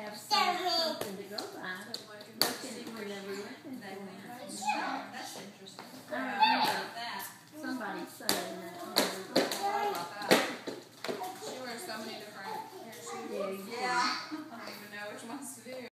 have something to go by. I can remember looking for it. That's interesting. I remember somebody saying that. She wears so many different. Yeah, you Yeah. I don't even know which ones to do.